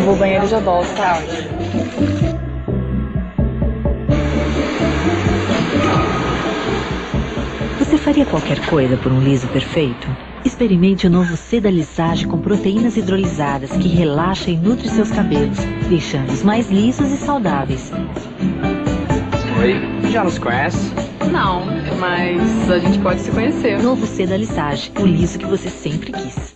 Eu vou ao banheiro e já volto, tá ótimo. Você faria qualquer coisa por um liso perfeito? Experimente o novo Seda Lisage com proteínas hidrolisadas que relaxa e nutre seus cabelos, deixando-os mais lisos e saudáveis. Oi, já nos conhece? Não, mas a gente pode se conhecer. Novo Seda Lisage, o liso que você sempre quis.